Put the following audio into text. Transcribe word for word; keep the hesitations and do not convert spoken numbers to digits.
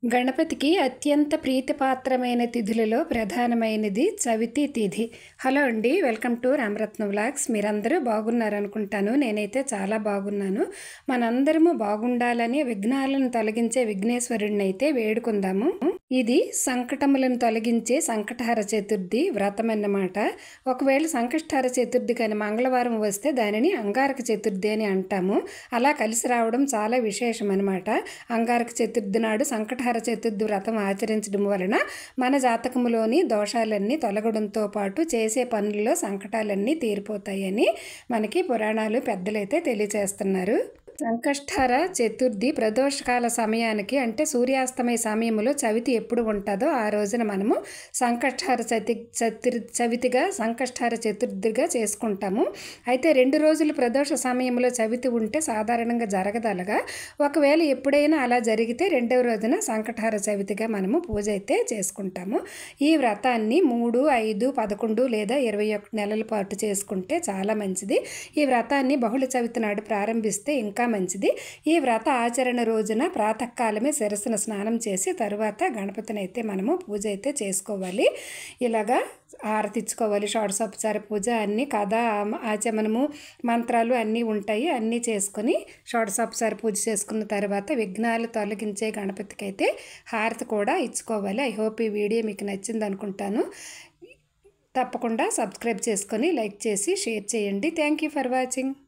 గణపతికి అత్యంత ప్రీతిపాత్రమైన తిథులలో ప్రధానమైనది చవితి తిథి. హలో అండి, వెల్కమ్ టు రామరత్న వ్లాగ్స్. మీరందరూ బాగున్నారనుకుంటాను. నేనైతే చాలా బాగున్నాను. మనందరము బాగుండాలని విఘ్నాలను తొలగించే విఘ్నేశ్వరుడిని అయితే వేడుకుందాము. ఇది సంకటములను తొలగించే సంకటహర చతుర్థి వ్రతం అన్నమాట. ఒకవేళ సంకటహర చతుర్థి కానీ మంగళవారం వస్తే దానిని అంగారక చతుర్థి అని అంటాము. అలా కలిసి రావడం చాలా విశేషం అనమాట. అంగారక చతుర్థి నాడు సంకటహర చతుర్థి వ్రతం ఆచరించడం వలన మన జాతకములోని దోషాలన్నీ తొలగడంతో పాటు చేసే పనుల్లో సంకటాలన్నీ తీరిపోతాయని మనకి పురాణాలు పెద్దలైతే తెలియచేస్తున్నారు. సంకష్టహర చతుర్థి ప్రదోషకాల సమయానికి అంటే సూర్యాస్తమయ సమయంలో చవితి ఎప్పుడు ఉంటుందో ఆ రోజున మనము సంకష్టహర చతి చతుర్ చవితిగా సంకష్టహర చతుర్థిగా చేసుకుంటాము. అయితే రెండు రోజులు ప్రదోష సమయంలో చవితి ఉంటే సాధారణంగా జరగదలగా, ఒకవేళ ఎప్పుడైనా అలా జరిగితే రెండవ రోజున సంకటహర చవితిగా మనము పూజ అయితే చేసుకుంటాము. ఈ వ్రతాన్ని మూడు ఐదు పదకొండు లేదా ఇరవై ఒకటి నెలల పాటు చేసుకుంటే చాలా మంచిది. ఈ వ్రతాన్ని బహుళ చవితి నాడు ప్రారంభిస్తే ఇంకా మంచిది. ఈ వ్రత ఆచరణ రోజున ప్రాతకాలమే శిరస్సును స్నానం చేసి తరువాత గణపతిని అయితే మనము పూజ అయితే చేసుకోవాలి. ఇలాగా హారతి ఇచ్చుకోవాలి. షోడశోపచార పూజ అన్నీ కథ ఆచమనము మంత్రాలు అన్నీ ఉంటాయి. అన్నీ చేసుకొని షోడశోపచార పూజ చేసుకున్న తర్వాత విఘ్నాలు తొలగించే గణపతికి అయితే హారతి కూడా ఇచ్చుకోవాలి. ఐ హోప్ ఈ వీడియో మీకు నచ్చింది అనుకుంటాను. తప్పకుండా సబ్స్క్రైబ్ చేసుకొని లైక్ చేసి షేర్ చేయండి. Thank you for watching.